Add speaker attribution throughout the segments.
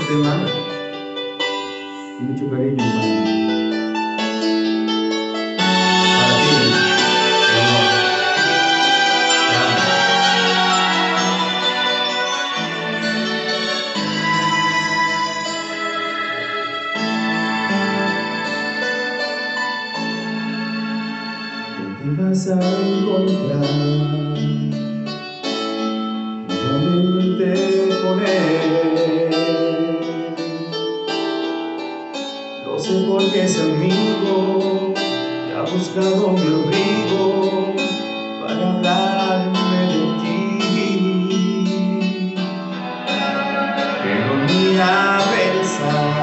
Speaker 1: tema con mucho cariño para ti, mi amor. Te amo. No te vas a encontrar nuevamente con él. No sé por qué ese amigo que ha buscado mi abrigo para hablarme de ti, pero ni a pensar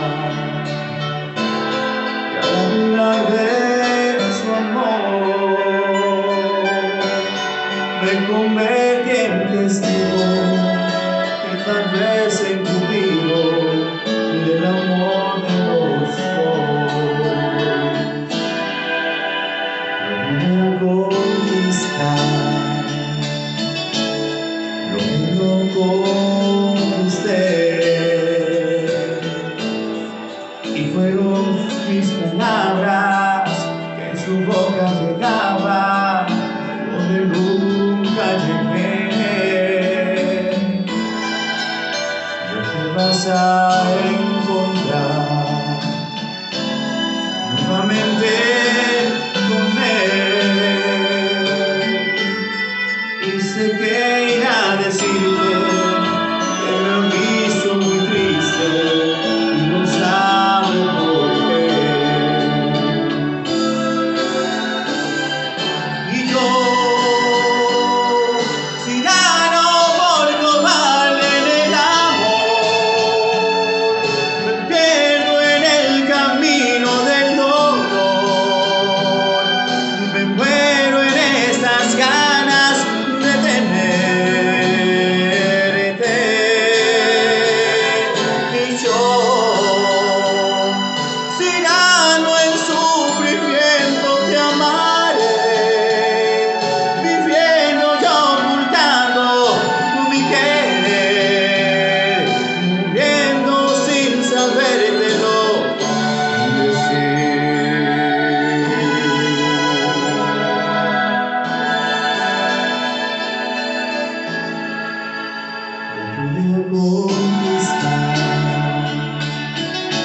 Speaker 1: que al hablar de su amor me convertí en testigo y tal vez encubrido del amor de los dos. Lo vine a conquistar, lo que no conquisté, y fueron mis palabras que en su boca llegaban donde nunca llegué. No te vas a encontrar nuevamente con él, y sé que irá a decirte